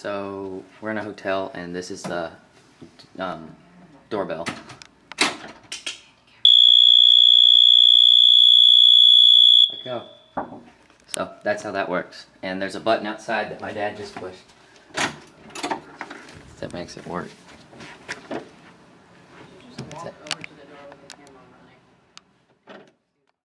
So we're in a hotel and this is the doorbell. Let go. So that's how that works. And there's a button outside that my dad just pushed that makes it work.